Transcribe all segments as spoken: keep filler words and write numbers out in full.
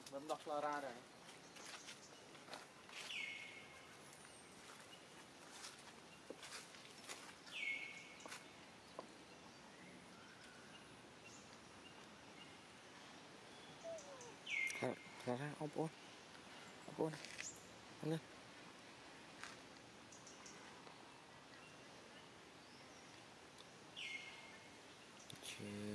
Vẫn đọc Flora rồi. Flora ông ôn ông ôn ông lên chưa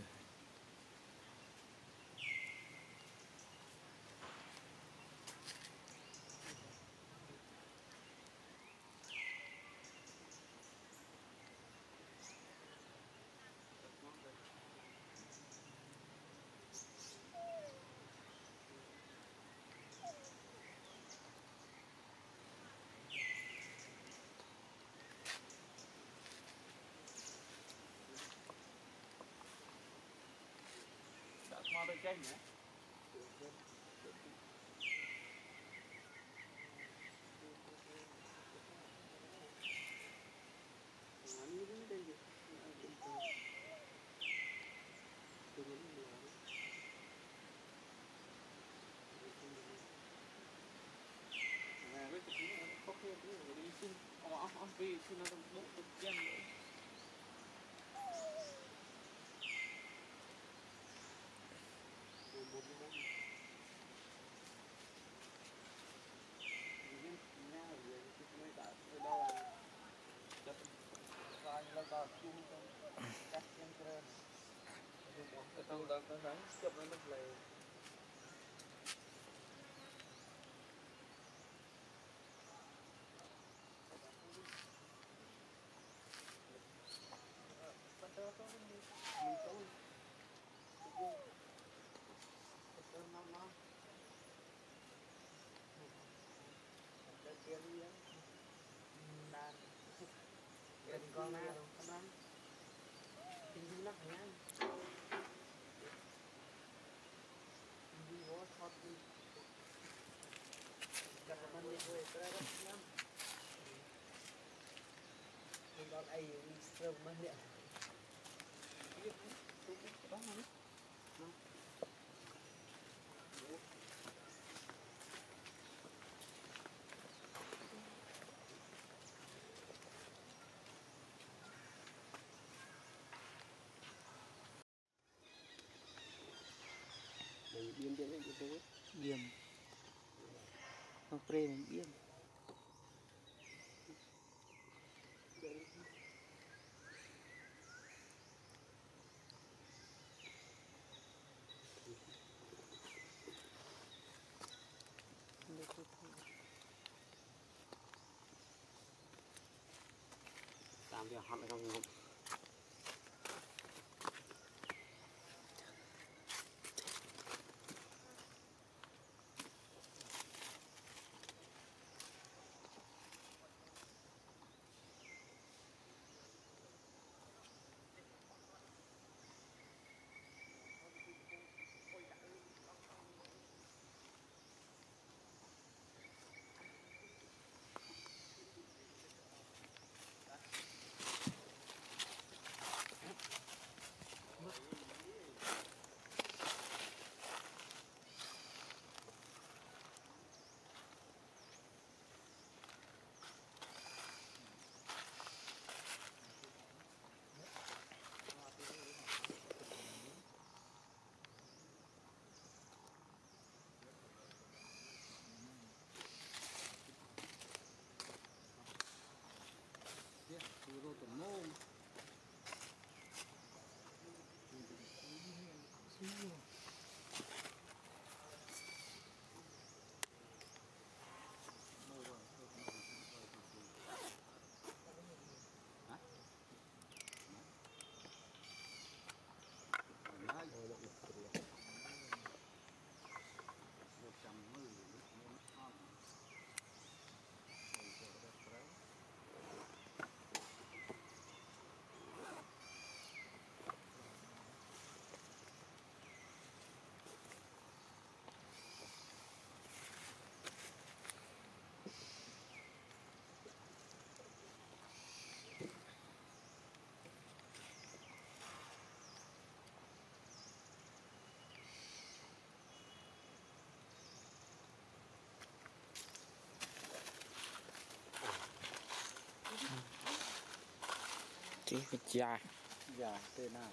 Đã qua bên kênh nhé. Nè, với cái thứ này có kia cũng phải đi xin. Ồ, ồ, ồ, vì xin nó bộ cực kém nữa. Một một một. Những nhà ở dưới cái nơi đã ở đâu là đập ra như là vào chung trong các nhân cơ. Cái tàu đó nó đánh chụp nó nó lề. Bắt đầu có mình tôi tôi năm năm để tiền đi á đàn tiền con na đâu con ăn tiền du lắc nhá tiền du vô thoát đi gặp một mình rồi tới đó nhá mình đón ai sớm mất điện đó hả? Mình biên cho cái cái biên không pre mình biên làm việc họ lại không ngủ Chị phải già. Dạ, thế nào?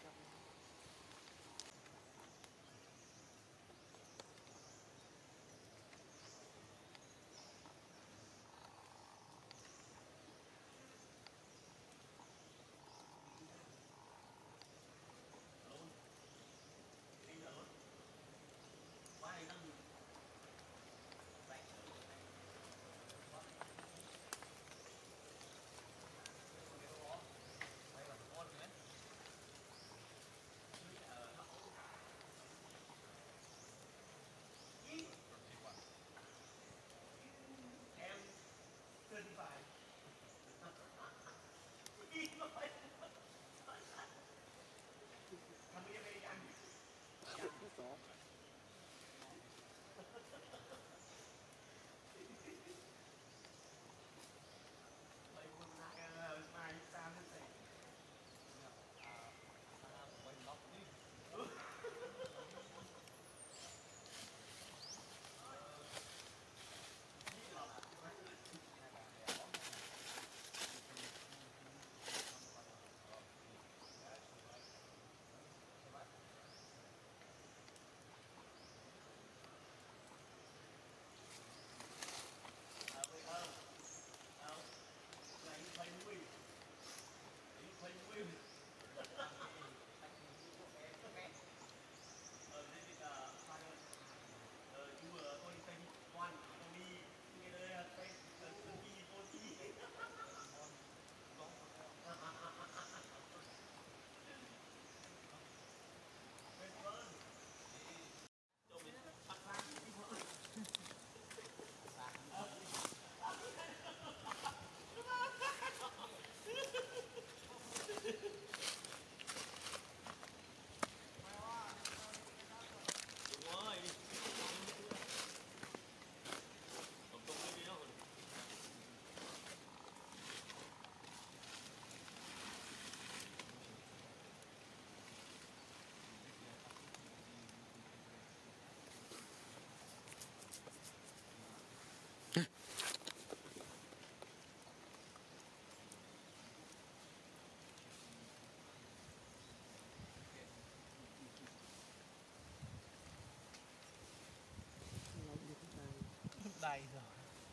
Đầy rồi.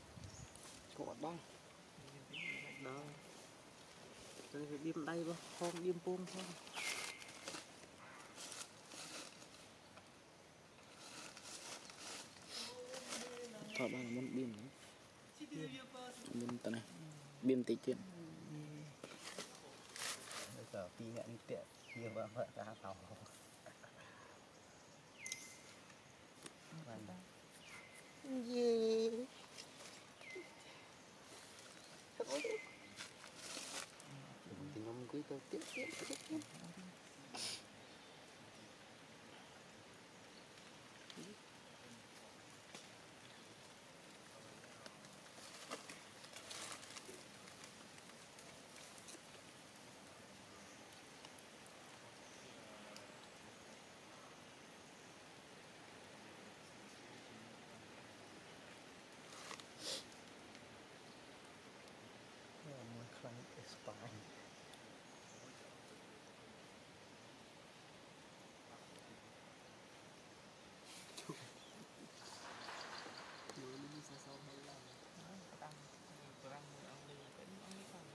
Có đó. Đó. Tôi phải điếm đây vào, không điếm buông thôi. Thôi đó là món biêm nữa. Biêm tao này. Biêm tí chuyện. Bây giờ khi hẹn đi tiện, kia vợ vợ ra tàu. Yeah. Thì nó quý tôi tiếp tiếp tiếp tiếp. Một khăn spine. Nó đi xa sâu hơn là Tăng, tăng ông đi cái ông đi không?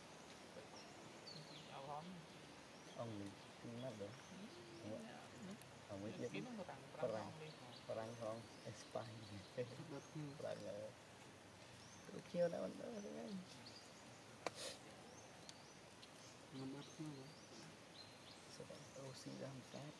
Áo hóm. Ông mình mắt được. Ông biết biết. Kiếm nó tăng Perang, perang không spine. Perang là lúc chiều đã vẫn đỡ đấy. mình đắp nó rồi. Sẽ có oxy ra một phát.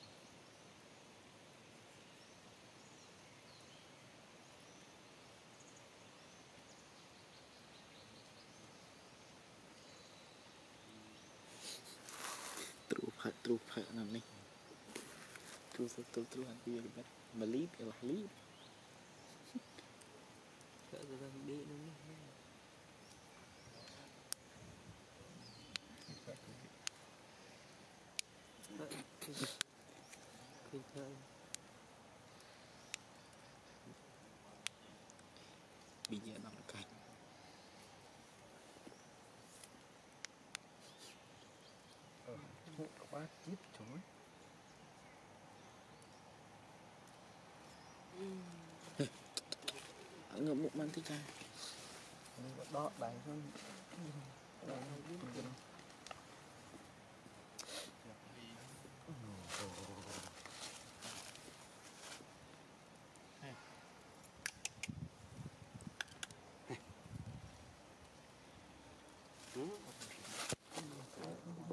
Tru phật tru phật nằm này. Tru phật tru tru hạt bia cái mà lý cái là lý. Sợ rồi đang đi nữa. Khinh thơ. Bây giờ nằm cạnh. quá chip trời. Ngậm bụng ăn thích ra. Đó đầy hơn.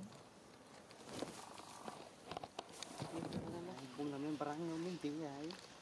Cũng là mình barang mình tiêu vậy.